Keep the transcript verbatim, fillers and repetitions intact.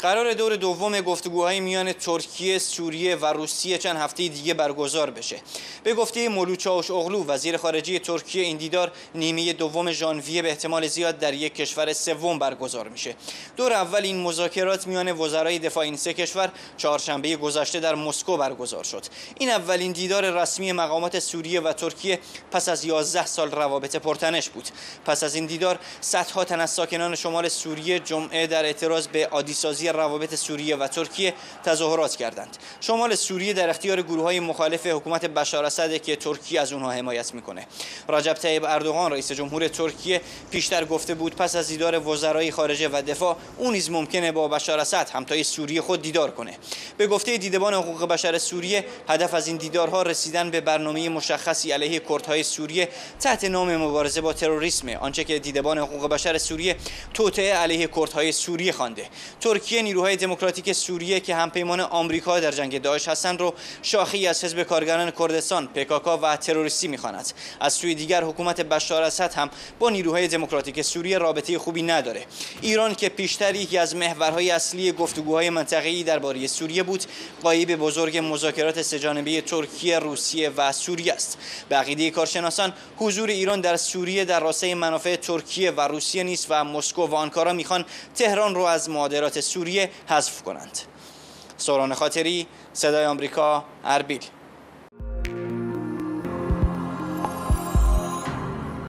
قرار دور دوم گفتگوهای میان ترکیه، سوریه و روسیه چند هفته دیگه برگزار بشه. به گفته مولود چاوشاغلو وزیر خارجه ترکیه، این دیدار نیمه دوم ژانویه به احتمال زیاد در یک کشور سوم برگزار میشه. دور اول این مذاکرات میان وزرای دفاع این سه کشور چهارشنبه گذشته در مسکو برگزار شد. این اولین دیدار رسمی مقامات سوریه و ترکیه پس از یازده سال روابط پرتنش بود. پس از این دیدار صدها تن از ساکنان شمال سوریه جمعه در اعتراض به عادیسازی روابط سوریه و ترکیه تظاهرات کردند. شمال سوریه در اختیار گروه‌های مخالف حکومت بشار اسد که ترکیه از اونها حمایت میکنه. رجب طیب اردوغان رئیس جمهور ترکیه پیشتر گفته بود پس از دیدار وزرای خارجه و دفاع او نیز ممکنه با بشار اسد همتای سوریه خود دیدار کنه. به گفته دیدبان حقوق بشر سوریه هدف از این دیدارها رسیدن به برنامه مشخصی علیه کردهای سوریه تحت نام مبارزه با تروریسم، آنچه که دیدبان حقوق بشر سوریه توطئه علیه کردهای سوریه خوانده. ترکیه نیروهای دموکراتیک سوریه که همپیمان آمریکا در جنگ داعش هستند رو شاخه‌ای از حزب کارگران کردستان پکاکا و تروریستی می‌خواند. از سوی دیگر حکومت بشار اسد هم با نیروهای دموکراتیک سوریه رابطه خوبی نداره. ایران که پیشتر یکی از محورهای اصلی گفتگوهای منطقه‌ای درباره سوریه بود، غایب بزرگ مذاکرات سه‌جانبه ترکیه، روسیه و سوریه است. به عقیده کارشناسان حضور ایران در سوریه در راستای منافع ترکیه و روسیه نیست و مسکو و آنکارا میخوان تهران رو از معادلات سوریه حذف کنند. سوران خاطری، صدای آمریکا، اربیل.